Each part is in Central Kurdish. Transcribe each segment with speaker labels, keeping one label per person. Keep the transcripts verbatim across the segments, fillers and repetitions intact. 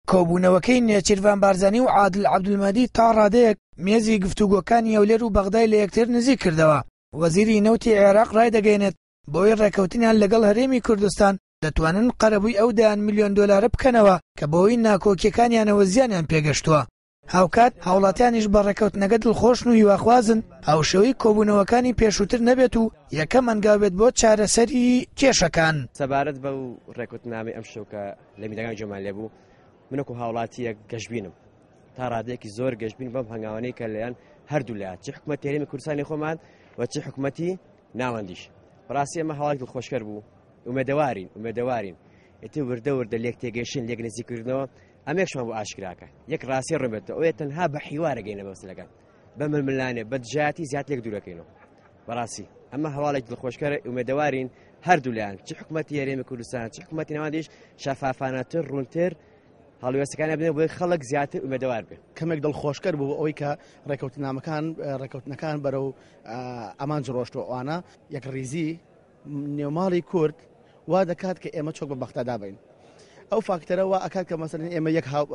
Speaker 1: کۆبوونەوەکەی نێچیروان بارزانی و عادل عەبدولمەجید تا ڕادەیەک مێزی گفتوگۆکانی هەولێر و بەغدای لە یەکتر نزیک کردەوە. وەزیری نەوتی عێراق ڕای دەگەێنێت بۆی ڕێکەوتنیان لەگەڵ هەرێمی کوردستان دەتوانن قەرەبووی ئەو دەیان میلیۆن دۆلارە بکەنەوە کە بەوەی ناکۆکیەکانیانەوە زیانیان پێگەشتووە. هاوکات هاوڵاتیانیش بە ڕێکەوتنەکە دڵخۆشن و هیواخوازن هاوشێوەی کۆبوونەوەکانی پێشووتر نەبێت و یەکەم ئەنگاو بێت بۆ چارەسەری کێشەکان.
Speaker 2: سەبارەت بەو ڕێکەوتنامەی ئەم شەوکە لە میدانگانی جۆمان لێبوو، منەکو هاوڵاتیەک گەشتبینم تا ڕادەیەکی زۆر گەشتبین بەم هەنگاوانەی کە لەیان هەردوو لایەن چی حکومەتی هەرێمی کوردستانی خۆمان و چی حکومەتی ناوەندیش. بەڕاستی ئەمە هەواڵێکی دڵخۆشکەر بوو. ئومێدەوارین ئومێدەوارین ئێتە وردە وردە لێک تێگەیشتن لێک نزیکردنەوە ئەمێکشمان بۆ ئاشکراکە یەک ڕاستی ڕێبێتەوە ئەوێ تەنها بە حیوارەگەینە بەوسلەکان بە ململانێ بە دژایەتی زیات لێک دوورەکەینەوە. بەڕاستی ئەمە هەواڵێکی دڵخۆشکەرە. ئومێدەوارین هەردوو لایەن چی حکومەتی هەرێمی کوردستان چی حکومەتی ناوەندیش شەفافانەتر ڕوونتر هەڵوێستەکانی بنێ بۆی خەڵک زیاتر ئومێدەوار بێت.
Speaker 3: کەمێک دڵخۆشکەر بوو ئەوەی کە ڕێکەوتنامەکان ڕێکەوتنەکان بەرەو ئەمان ڕۆشتەوە ئەوانە یەک ڕیزی نێوماڵی کورد وا دەکات کە ئێمە چۆک بە بەختەدا بین. ئەو فاکتەرەوە ئەکات کە مەسەڵەن ئێمە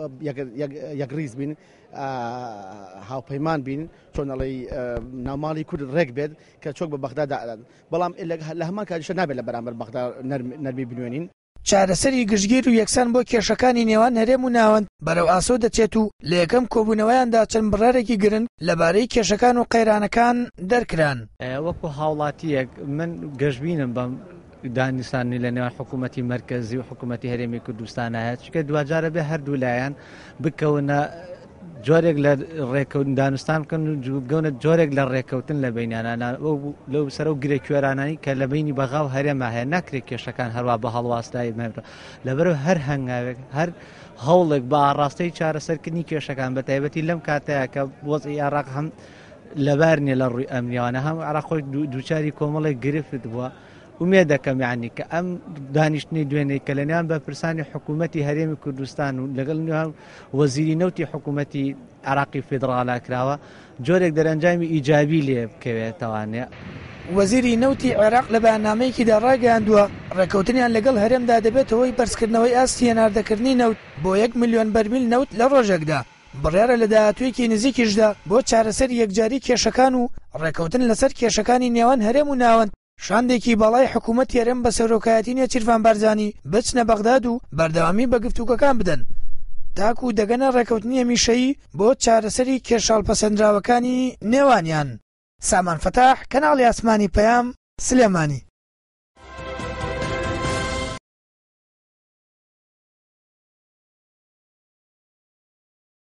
Speaker 3: یەک ڕیز بین هاوپەیمان بین چۆن ئەڵێ ناوماڵی کورد ڕێک بێت کە چۆک بە بەختەدا ئەدەن، بەڵام لە هەمان کاتیشە نابێت لە بەرامبەر بەختە نەرمی بنوێنین.
Speaker 1: چارەسەری گشتگیر و یەکسان بۆ کێشەکانی نێوان هەرێم و ناوەند بەرەو ئاسۆ دەچێت و لە یەکەم کۆبوونەوەیاندا چەند بڕارێکی گرنگ لەبارەی کێشەکان و قەیرانەکان دەرکران.
Speaker 4: وەکو هاوڵاتیەک من گەشتبینم بەم دانیسانی لە نێوان حکوومەتی مەرکەزی و حکوومەتی هەرێمی کوردستان هەیە، چونکە دوجارە بێ هەردوو لایەن بکەونە جۆرێک لە ڕێکەوتن دانوستان بکەن و بگەونە جۆرێک لە ڕێکەوتن لە بینیانە لەو سەر و گرێ کوێرانانی کە لە بینی بەغا و هەرێمە هەیە ناکرێت کێشەکان هەروە بە هەڵواستایی مێبرە لەبەرەوە هەر هەنگاوێک هەر هەوڵێک بە ئاڕاستەی چارەسەرکردنی کێشەکان بە تایبەتی لەم کاتەیە کە وەزعی عێراق هەم لەبار نیە لە ڕووی ئەمنیوانە هەم عێراق خۆی دووچاری کۆمەڵێک گرفت بووە. ومێ دەکەم یعنی کە ئەم دانیشتنی دوێنەی کە لە نێوان بەرپرسانی حکوومەتی هەرێمی کوردستان و لەگەڵ نێوان وەزیری نەوتی حکوومەتی عێراقی فێدراڵا کراوە جۆرێک دەرەنجامی ئیجابی لێ بکەوێتەوانێ.
Speaker 1: وەزیری نەوتی عێراق لە بەیاننامەیەکیدا ڕاگەیاندووە ڕێکەوتنیان لەگەڵ هەرێمدا دەبێتەوەی بەرزکردنەوەی ئاستی هێناردەکردنی نەوت بۆ یەک ملیۆن بەرمیل نەوت لە ڕۆژێکدا بڕیارە لە داهاتوویەکی نزیکیشدا بۆ چارەسەر یەکجاری کێشەکان و ڕێکەوتن لەسەر کێشەکانی نێوان هەرێم و ناوەند. شاندێکی باڵای حکوومەتی هەرێم بە سەرۆکایەتی نێچیروان بارزانی بچنە بەغداد و بەردەوامی بە گفتوگۆکان بدەن تاکو دەگەنە ڕێکەوتنی هەمیشەیی بۆ چارەسەری کێشاڵپەسەندراوەکانی نێوانیان. سامان فەتاح، کەناڵی ئاسمانی پەیام، سلێمانی.